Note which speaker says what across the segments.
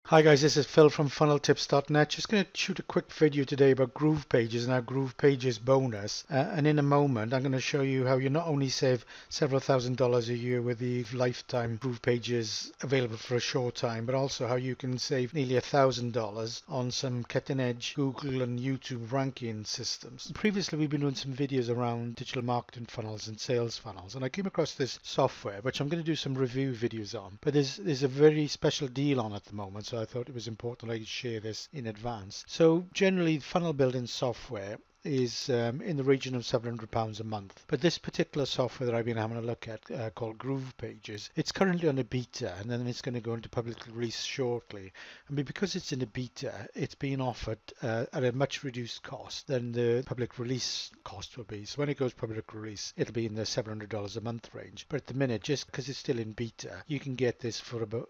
Speaker 1: Hi guys, this is Phil from funneltips.net. Just going to shoot a quick video today about GroovePages and our GroovePages bonus. And in a moment, I'm going to show you how you not only save several $1,000s a year with the lifetime GroovePages available for a short time, but also how you can save nearly $1,000 on some cutting-edge Google and YouTube ranking systems. Previously, we've been doing some videos around digital marketing funnels and sales funnels, and I came across this software, which I'm going to do some review videos on. But there's a very special deal on at the moment, so I thought it was important I could share this in advance. So generally, funnel building software is in the region of £700 a month. But this particular software that I've been having a look at called GroovePages, it's currently on a beta and then it's going to go into public release shortly. And because it's in a beta, it's being offered at a much reduced cost than the public release cost will be. So when it goes public release, it'll be in the $700 a month range. But at the minute, just because it's still in beta, you can get this for about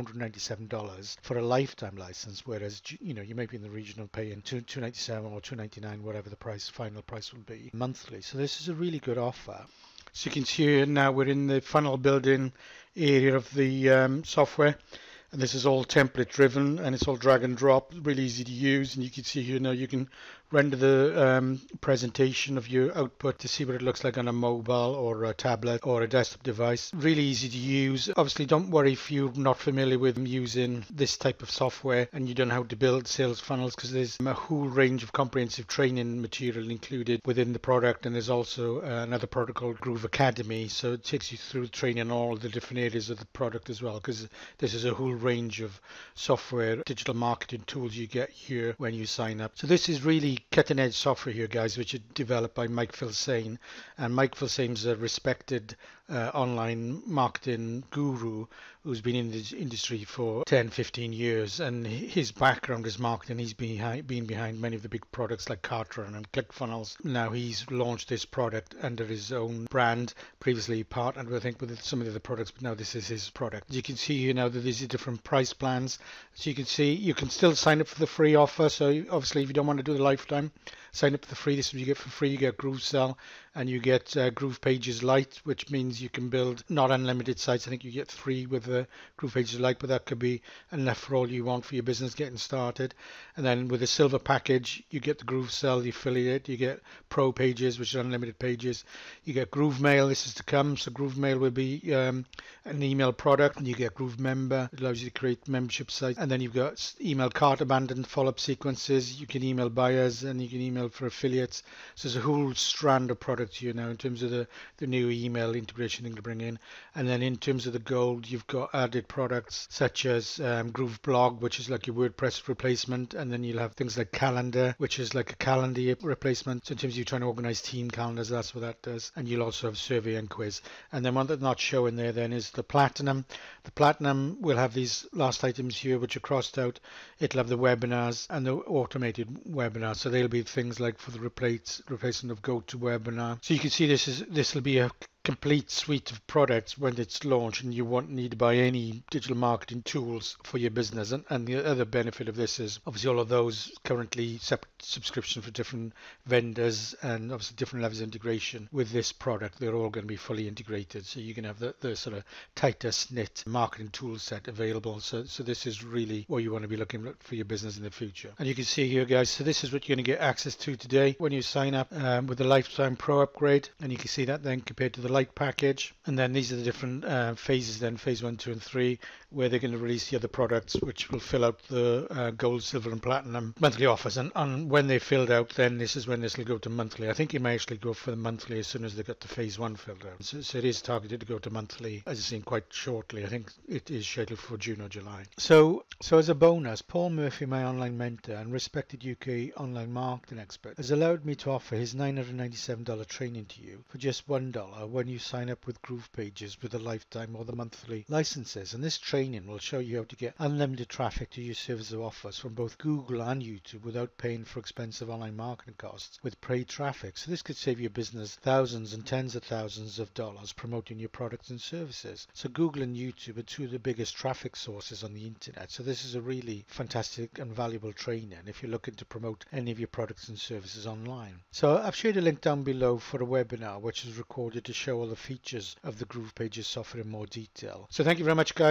Speaker 1: $497 for a lifetime license, whereas you may be in the region of paying $297 or $299, whatever the final price will be monthly. So this is a really good offer. So you can see here now we're in the funnel building area of the software, and this is all template driven and it's all drag and drop, really easy to use. And you can see here now you can render the presentation of your output to see what it looks like on a mobile or a tablet or a desktop device. Really easy to use. Obviously, don't worry if you're not familiar with using this type of software and you don't know how to build sales funnels, because there's a whole range of comprehensive training material included within the product. And there's also another product called GrooveAcademy, so it takes you through training all the different areas of the product as well, because this is a whole range of software digital marketing tools you get here when you sign up. So this is really cutting edge software here, guys, which is developed by Filsaime. And Filsaime is a respected online marketing guru who's been in this industry for 10-15 years, and his background is marketing. He's been behind many of the big products like Cartron and ClickFunnels. Now he's launched this product under his own brand. Previously he partnered, I think, with some of the other products, but now this is his product. You can see here now that these are different price plans. So you can see you can still sign up for the free offer. So obviously if you don't want to do the lifetime, sign up for the free. This is what you get for free. You get GrooveSell and you get GroovePages Lite, which means you can build not unlimited sites. I think you get 3 with the GroovePages Lite, but that could be enough for all you want for your business getting started. And then with the silver package, you get the GrooveSell, the affiliate, you get Pro Pages, which are unlimited pages. You get GrooveMail, this is to come. So GrooveMail will be an email product, and you get GrooveMember. It allows you to create membership sites. And then you've got email cart abandoned follow-up sequences. You can email buyers and you can email for affiliates. So there's a whole strand of products here now in terms of the new email integration thing to bring in. And then in terms of the gold, you've got added products such as Groove Blog, which is like your WordPress replacement, and then you'll have things like Calendar, which is like a calendar replacement. So in terms of you trying to organize team calendars, that's what that does. And you'll also have survey and quiz. And then one that's not showing there then is the Platinum. The Platinum will have these last items here which are crossed out. It'll have the webinars and the automated webinars. So they'll be things like for the replacement of GoToWebinar. So you can see this will be a complete suite of products when it's launched, and you won't need to buy any digital marketing tools for your business. And the other benefit of this is obviously all of those currently separate subscription for different vendors and obviously different levels of integration with this product. They're all going to be fully integrated, so you can have the sort of tightest knit marketing tool set available. So this is really what you want to be looking at for your business in the future. And you can see here, guys, so this is what you're going to get access to today when you sign up with the Lifetime Pro upgrade. And you can see that then compared to the Lite package. And then these are the different phases then, phase 1, 2 and 3, where they're going to release the other products which will fill out the gold, silver and platinum monthly offers. And when they're filled out, then this is when this will go to monthly. I think it may actually go for the monthly as soon as they got the phase 1 filled out. So it is targeted to go to monthly, as you've seen, quite shortly. I think it is scheduled for June or July. So as a bonus, Paul Murphy, my online mentor and respected UK online marketing expert, has allowed me to offer his $997 training to you for just $1 when you sign up with GroovePages with the lifetime or the monthly licenses. And this training will show you how to get unlimited traffic to your service or offers from both Google and YouTube without paying for expensive online marketing costs with paid traffic. So this could save your business thousands and tens of thousands of dollars promoting your products and services. So Google and YouTube are 2 of the biggest traffic sources on the internet. So this is a really fantastic and valuable training if you're looking to promote any of your products and services online. So I've shared a link down below for a webinar which is recorded to show all the features of the GroovePages software in more detail. So thank you very much, guys. Check out the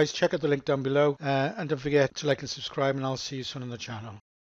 Speaker 1: the link down below, and don't forget to like and subscribe, and I'll see you soon on the channel.